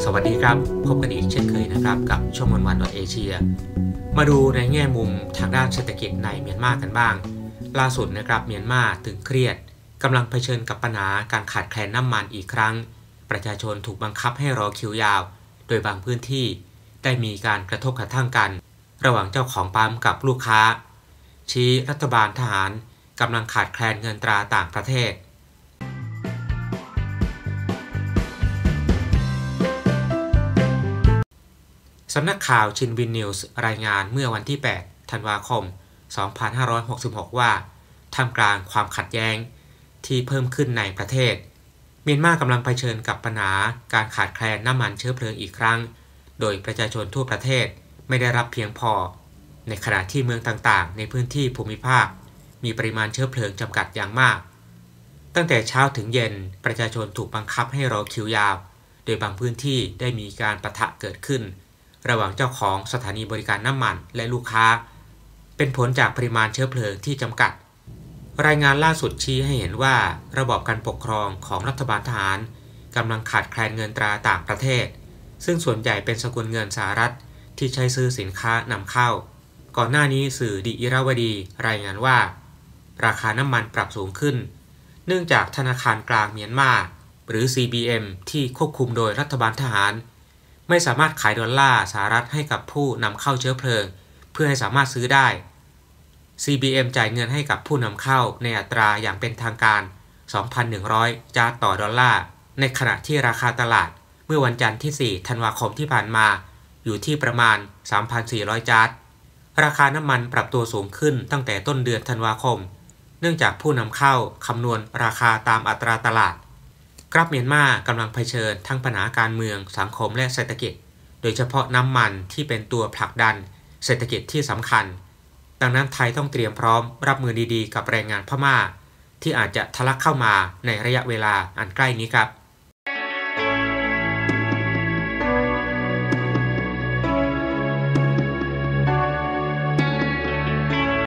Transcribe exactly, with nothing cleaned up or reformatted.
วัสดีครับพบกันอีกเช่นเคยนะครับกับช่วงวันวันเอเชียมาดูในแง่มุมทางด้านเศรษฐกิจในเมียนมากันบ้างล่าสุดนะครับเมียนมาตึงเครียดกำลังเผชิญกับปัญหาการขาดแคลนน้ำมันอีกครั้งประชาชนถูกบังคับให้รอคิวยาวโดยบางพื้นที่ได้มีการกระทบกระทั่งกันระหว่างเจ้าของปั๊มกับลูกค้าชี้รัฐบาลทหารกำลังขาดแคลนเงินตราต่างประเทศสำนักข่าวชินวินนิวส์รายงานเมื่อวันที่แปดธันวาคมสองพันห้าร้อยหกสิบหกว่าท่ามกลางความขัดแย้งที่เพิ่มขึ้นในประเทศเมียนมากำลังเผชิญกับปัญหาการขาดแคลนน้ำมันเชื้อเพลิงอีกครั้งโดยประชาชนทั่วประเทศไม่ได้รับเพียงพอในขณะที่เมืองต่างๆในพื้นที่ภูมิภาคมีปริมาณเชื้อเพลิงจำกัดอย่างมากตั้งแต่เช้าถึงเย็นประชาชนถูกบังคับให้รอคิวยาวโดยบางพื้นที่ได้มีการปะทะเกิดขึ้นระหว่างเจ้าของสถานีบริการน้ำมันและลูกค้าเป็นผลจากปริมาณเชื้อเพลิงที่จำกัดรายงานล่าสุดชี้ให้เห็นว่าระบอบการปกครองของรัฐบาลทหารกำลังขาดแคลนเงินตราต่างประเทศซึ่งส่วนใหญ่เป็นสกุลเงินสหรัฐที่ใช้ซื้อสินค้านำเข้าก่อนหน้านี้สื่อดิอิราวดีรายงานว่าราคาน้ำมันปรับสูงขึ้นเนื่องจากธนาคารกลางเมียนมาหรือ ซี บี เอ็ม ที่ควบคุมโดยรัฐบาลทหารไม่สามารถขายดอลลาร์สหรัฐให้กับผู้นำเข้าเชื้อเพลิงเพื่อให้สามารถซื้อได้ ซี บี เอ็ม จ่ายเงินให้กับผู้นำเข้าในอัตราอย่างเป็นทางการ สองพันหนึ่งร้อย จาร์ดต่อดอลลาร์ในขณะที่ราคาตลาดเมื่อวันจันทร์ที่ สี่ ธันวาคมที่ผ่านมาอยู่ที่ประมาณ สามพันสี่ร้อย จาร์ดราคาน้ำมันปรับตัวสูงขึ้นตั้งแต่ต้นเดือนธันวาคมเนื่องจากผู้นำเข้าคำนวณราคาตามอัตราตลาดกราฟเมียนมากำลังเผชิญทั้งปัญหาการเมืองสังคมและเศรษฐกิจโดยเฉพาะน้ำมันที่เป็นตัวผลักดันเศรษฐกิจที่สำคัญดังนั้นไทยต้องเตรียมพร้อมรับมือดีๆกับแรงงานพม่าที่อาจจะทะลักเข้ามาในระยะเวลาอันใกล้นี้ครับ